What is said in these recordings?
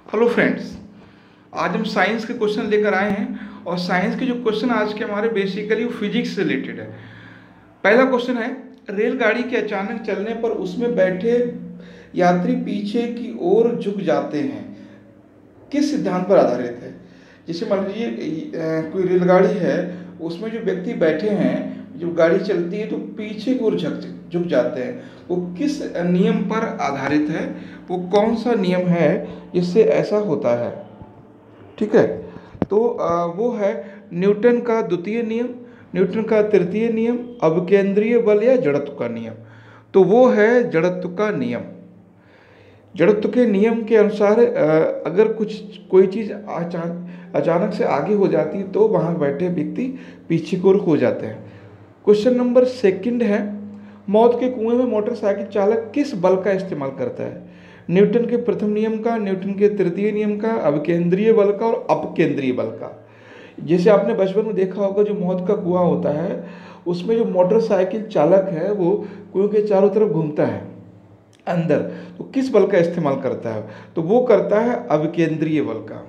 Hello friends, आज हम science के क्वेश्चन लेकर आए हैं और साइंस के जो क्वेश्चन आज के हमारे बेसिकली वो फिजिक्स से रिलेटेड है। पहला क्वेश्चन है, रेलगाड़ी के अचानक चलने पर उसमें बैठे यात्री पीछे की ओर झुक जाते हैं, किस सिद्धांत पर आधारित है? जैसे मान लीजिए कोई रेलगाड़ी है, उसमें जो व्यक्ति बैठे हैं, जब गाड़ी चलती है तो पीछे की ओर झुक जाते हैं, वो किस नियम पर आधारित है? वो कौन सा नियम है जिससे ऐसा होता है? ठीक है, तो वो है न्यूटन का द्वितीय नियम, न्यूटन का तृतीय नियम, अवकेंद्रीय बल या जड़त्व का नियम। तो वो है जड़त्व का नियम। जड़त्व के नियम के अनुसार अगर कोई चीज़ अचानक से आगे हो जाती है तो वहाँ बैठे व्यक्ति पीछे की ओर हो जाते हैं। क्वेश्चन नंबर सेकंड है, मौत के कुएं में मोटरसाइकिल चालक किस बल का इस्तेमाल करता है? न्यूटन के प्रथम नियम का, न्यूटन के तृतीय नियम का, अवकेंद्रीय बल का और अपकेंद्रीय बल का। जैसे आपने बचपन में देखा होगा, जो मौत का कुआं होता है उसमें जो मोटरसाइकिल चालक है वो कुएं के चारों तरफ घूमता है अंदर, तो किस बल का इस्तेमाल करता है? तो वो करता है अविकेंद्रीय बल का।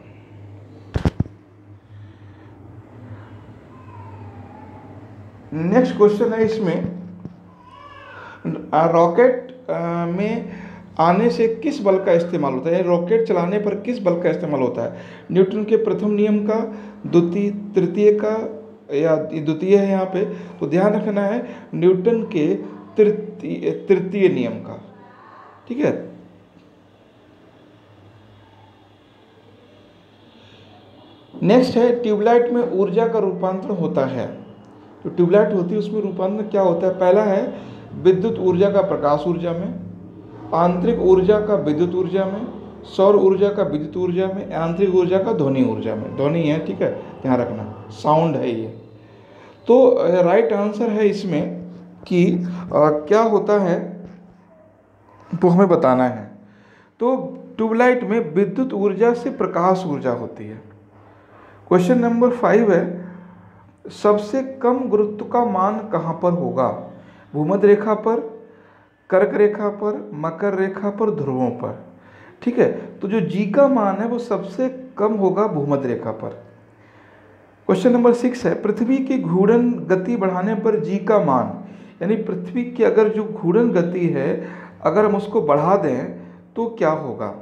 नेक्स्ट क्वेश्चन है इसमें, रॉकेट में आने से किस बल का इस्तेमाल होता है? रॉकेट चलाने पर किस बल का इस्तेमाल होता है? न्यूटन के प्रथम नियम का, तृतीय का, या द्वितीय है यहाँ पे, तो ध्यान रखना है न्यूटन के तृतीय नियम का। ठीक है, नेक्स्ट है, ट्यूबलाइट में ऊर्जा का रूपांतरण होता है। जो ट्यूबलाइट होती है उसमें रूपांतरण क्या होता है? पहला है विद्युत ऊर्जा का प्रकाश ऊर्जा में, आंतरिक ऊर्जा का विद्युत ऊर्जा में, सौर ऊर्जा का विद्युत ऊर्जा में, आंतरिक ऊर्जा का ध्वनि ऊर्जा में। ध्वनि है, ठीक है, ध्यान रखना, साउंड है ये। तो राइट आंसर है इसमें कि क्या होता है तो हमें बताना है। तो ट्यूबलाइट में विद्युत ऊर्जा से प्रकाश ऊर्जा होती है। क्वेश्चन नंबर 5 है, सबसे कम गुरुत्व का मान कहाँ पर होगा? भूमध्य रेखा पर, कर्क रेखा पर, मकर रेखा पर, ध्रुवों पर। ठीक है, तो जो जी का मान है वो सबसे कम होगा भूमध्य रेखा पर। क्वेश्चन नंबर 6 है, पृथ्वी की घूर्णन गति बढ़ाने पर जी का मान, यानी पृथ्वी की अगर जो घूर्णन गति है अगर हम उसको बढ़ा दें तो क्या होगा?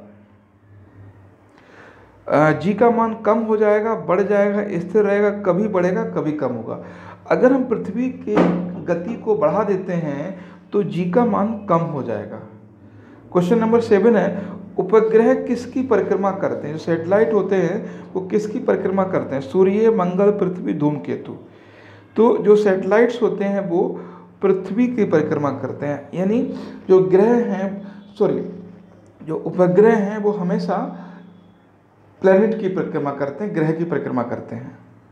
जी का मान कम हो जाएगा, बढ़ जाएगा, स्थिर रहेगा, कभी बढ़ेगा कभी कम होगा। अगर हम पृथ्वी की गति को बढ़ा देते हैं तो जी का मान कम हो जाएगा। क्वेश्चन नंबर 7 है, उपग्रह किसकी परिक्रमा करते हैं? जो सैटेलाइट होते हैं वो किसकी परिक्रमा करते हैं? सूर्य, मंगल, पृथ्वी, धूमकेतु। तो जो सैटेलाइट्स होते हैं वो पृथ्वी की परिक्रमा करते हैं, यानी जो ग्रह हैं, जो उपग्रह हैं वो हमेशा प्लैनेट की परिक्रमा करते हैं, ग्रह की परिक्रमा करते हैं।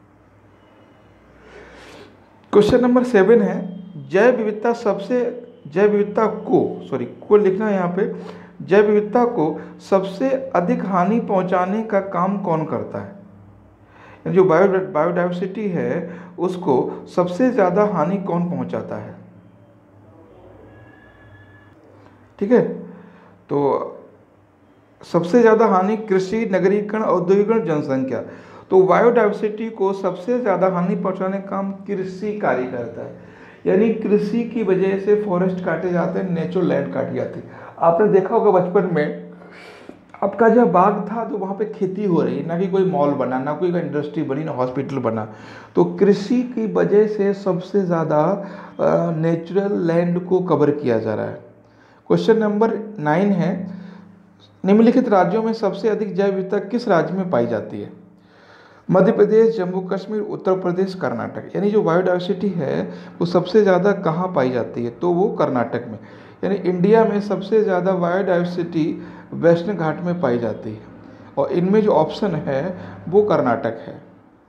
क्वेश्चन नंबर 7 है, जैव विविधता को लिखना है यहाँ पे, जैव विविधता को सबसे अधिक हानि पहुंचाने का काम कौन करता है? जो बायोडाइवर्सिटी है उसको सबसे ज़्यादा हानि कौन पहुंचाता है? ठीक है, तो सबसे ज़्यादा हानि कृषि, नगरीकरण, औद्योगिकरण, जनसंख्या। तो बायोडाइवर्सिटी को सबसे ज़्यादा हानि पहुंचाने का काम कृषि कार्य करता है, यानी कृषि की वजह से फॉरेस्ट काटे जाते हैं, नेचुरल लैंड काटी जाती है। आपने देखा होगा बचपन में, आपका जब बाग था तो वहाँ पे खेती हो रही है, ना कि कोई मॉल बना, ना कोई इंडस्ट्री बनी, ना हॉस्पिटल बना। तो कृषि की वजह से सबसे ज़्यादा नेचुरल लैंड को कवर किया जा रहा है। क्वेश्चन नंबर 9 है, निम्नलिखित राज्यों में सबसे अधिक जैव विविधता किस राज्य में पाई जाती है? मध्य प्रदेश, जम्मू कश्मीर, उत्तर प्रदेश, कर्नाटक। यानी जो बायोडाइवर्सिटी है वो सबसे ज़्यादा कहाँ पाई जाती है? तो वो कर्नाटक में, यानी इंडिया में सबसे ज़्यादा बायोडाइवर्सिटी वेस्टर्न घाट में पाई जाती है, और इनमें जो ऑप्शन है वो कर्नाटक है।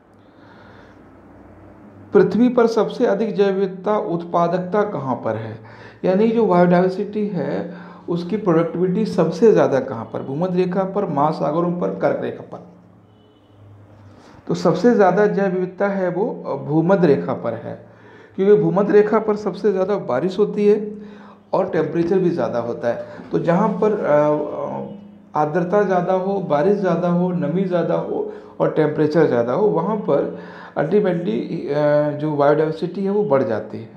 पृथ्वी पर सबसे अधिक जैव विविधता उत्पादकता कहाँ पर है? यानी जो बायोडाइवर्सिटी है उसकी प्रोडक्टिविटी सबसे ज़्यादा कहाँ पर? भूमध्य रेखा पर, महासागरों पर, कर्क रेखा पर। तो सबसे ज़्यादा जैव विविधता है वो भूमध्य रेखा पर है, क्योंकि भूमध्य रेखा पर सबसे ज़्यादा बारिश होती है और टेम्परेचर भी ज़्यादा होता है। तो जहाँ पर आर्द्रता ज़्यादा हो, बारिश ज़्यादा हो, नमी ज़्यादा हो और टेम्परेचर ज़्यादा हो, वहाँ पर अल्टीमेटली जो बायोडाइवर्सिटी है वो बढ़ जाती है।